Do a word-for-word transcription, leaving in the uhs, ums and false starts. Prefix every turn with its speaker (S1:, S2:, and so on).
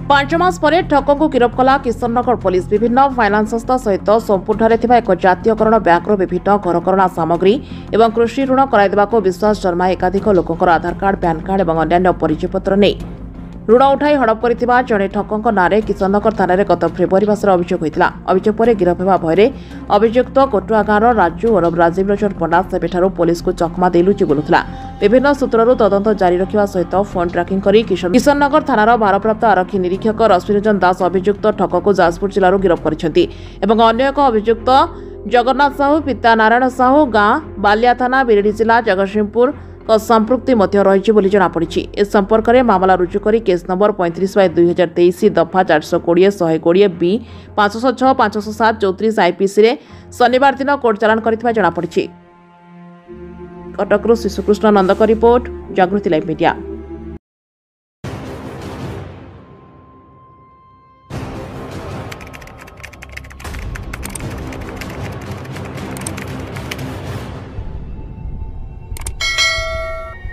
S1: पांच मास पर ठकों को गिरफ्त कला किशननगर पुलिस। विभिन्न फाइनान्स संस्था सहित सोमपुर एक जातीयकरण बैंकर विभिन्न घरकरणा सामग्री और कृषि ऋण कर विश्वास जन्माए एकाधिक लोकंर आधार कार्ड, पैन कार्ड और अन्य परिचय पत्र नहीं ऋण उठाई हड़प कर जड़े ठकों नारे किशननगर थाना गत फेब्रुआरी मास अभियोग होता। अभियोग पर गिरफ होगा भय अभियुक्त कोटुआ गाँव राजू और राजीव लोचन पंडा सेबेठारू पुलिस को चकमा दे लुचि बुलुला। विभिन्न सूत्रु तदंत जारी रखा सहित फोन ट्राकिंग कर किशननगर थानार भारप्राप्त आरक्षी निरीक्षक रश्मिरंजन दास अभियुक्त ठक को जाजपुर जिलूर गिरफ कर अन्य एक अभियुक्त जगन्नाथ साहू पिता नारायण साहू गाँ बालिया थाना बिरेडी जिला जगतसिंहपुर संपृक्ति रही जमापड़ी। ए संपर्क में मामला रुजु कर केस नंबर पैंतीस बै दुई हजार तेईस दफा चार सौ कोड़े शहे कोड़े बी पांच सौ छह पांच सौ सात चौतीस आईपीसी शनिवार दिन कोर्ट चालाण कर जमापड़ी। कटकरू शिशुकृष्ण नंदक रिपोर्ट, जागृति लाइव मीडिया।